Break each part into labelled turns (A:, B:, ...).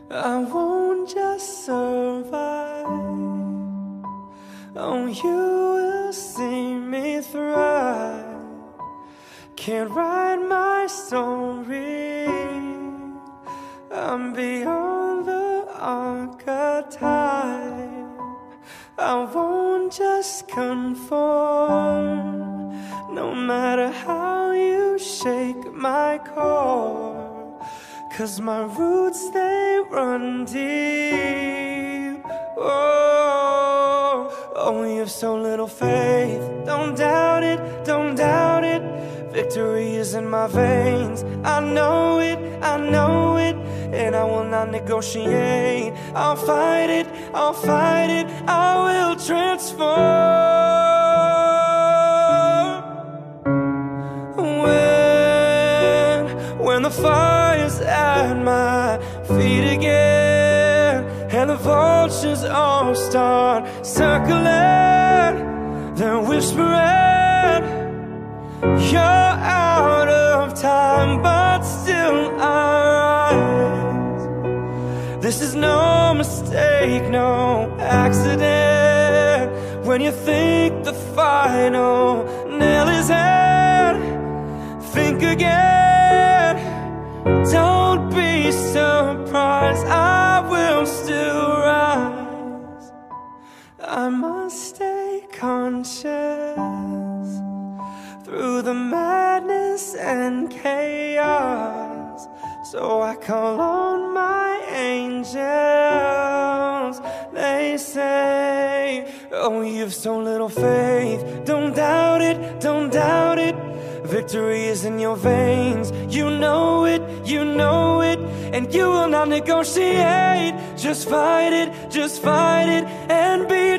A: I won't just survive. Oh, you will see me thrive. Can't write my story. I'm beyond the archetype. I won't just conform, no matter how you shake my core. 'Cause my roots, they run deep. Oh, oh, you have so little faith. Don't doubt it, don't doubt it. Victory is in my veins. I know it, I know it. And I will not negotiate. I'll fight it, I'll fight it. I will transform. When the fire's at my feet again, and the vultures all start circling, they're whispering, you're out of time, but still I rise. This is no mistake, no accident. When you think the final nail is in, think again. Don't be surprised, I will still rise. I must stay conscious through the madness and chaos. So I call on my angels. They say, oh, you've so little faith. Don't doubt it, don't doubt it. Victory is in your veins. You know it, you know it. And you will not negotiate. Just fight it, and be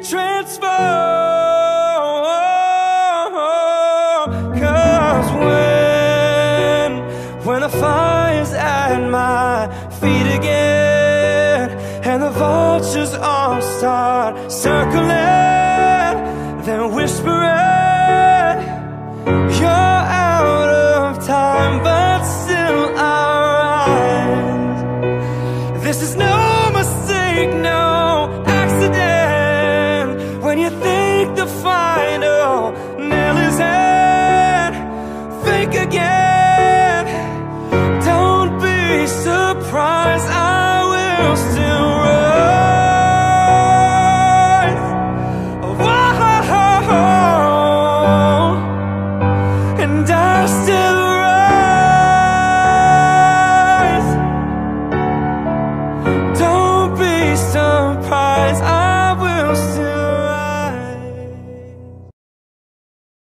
A: transformed. 'Cause when the fire's at my feet again, and the vultures all start circling, then whispering, you're out of time, but still I rise. This is no mistake, no accident. When you think the final nail is in, think again. Don't be surprised, I will still